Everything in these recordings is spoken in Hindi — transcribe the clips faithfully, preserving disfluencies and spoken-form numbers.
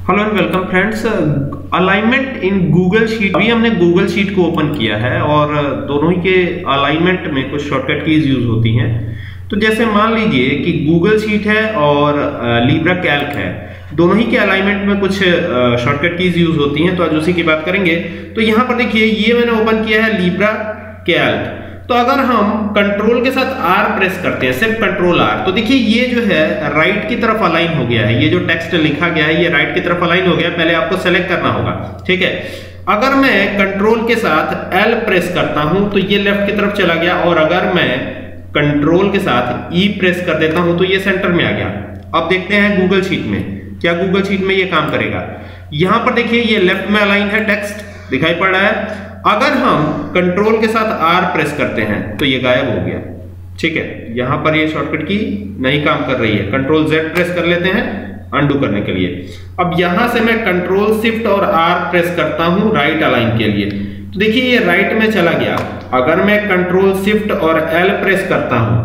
Hello and welcome friends. Alignment in Google sheet. अभी हमने गूगल शीट को ओपन किया है और दोनों ही के अलाइनमेंट में कुछ शॉर्टकट कीज यूज होती हैं। तो जैसे मान लीजिए कि गूगल शीट है और लिब्रा कैल्क है, दोनों ही के अलाइनमेंट में कुछ शॉर्टकट कीज यूज होती हैं। तो आज उसी की बात करेंगे। तो यहाँ पर देखिए, ये मैंने ओपन किया है लिब्रा कैल्क। तो अगर हम कंट्रोल के साथ आर प्रेस करते हैं, सिर्फ कंट्रोल आर, तो देखिए ये जो है राइट की तरफ अलाइन हो गया है। ये जो टेक्स्ट लिखा गया है ये राइट की तरफ अलाइन हो गया। पहले आपको सेलेक्ट करना होगा, ठीक है। अगर मैं कंट्रोल के साथ एल प्रेस करता हूं तो ये लेफ्ट की तरफ चला गया, और अगर मैं कंट्रोल के साथ ई प्रेस कर देता हूं तो ये सेंटर में आ गया। अब देखते हैं गूगल शीट में क्या गूगल शीट में ये काम करेगा। यहां पर देखिए ये लेफ्ट में अलाइन है, टेक्स्ट दिखाई पड़ रहा है। अगर हम कंट्रोल के साथ आर प्रेस करते हैं तो ये गायब हो गया, ठीक है। यहां पर ये शॉर्टकट की नहीं काम कर रही है। कंट्रोल जेड प्रेस कर लेते हैं अनडू करने के लिए। अब यहां से मैं कंट्रोल शिफ्ट और आर प्रेस करता हूं राइट अलाइन के लिए, तो देखिए ये राइट में चला गया। अगर मैं कंट्रोल शिफ्ट और एल प्रेस करता हूं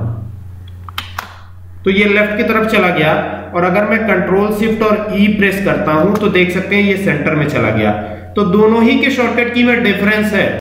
तो ये लेफ्ट की तरफ चला गया, और अगर मैं कंट्रोल शिफ्ट और ई प्रेस करता हूं तो देख सकते हैं ये सेंटर में चला गया। तो दोनों ही के शॉर्टकट की में डिफरेंस है।